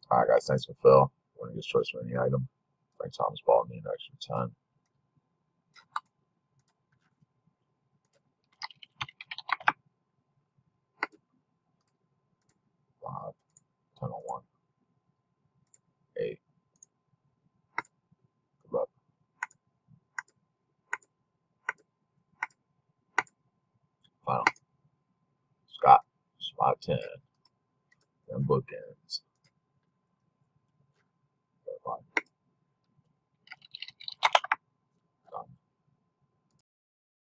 All right, guys. Thanks for Phil. Winning his choice for any item. Frank Thomas Ball need an extra 10. 5, 10 on 1, 8. Good luck. Final. Scott. Spot 10. And bookend.